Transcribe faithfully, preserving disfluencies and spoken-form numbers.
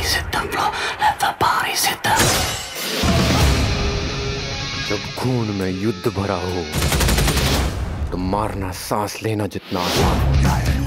system, bro. Let the party system. जब खून में युद्ध भरा हो तो मारना सांस लेना जितना आसान होता है।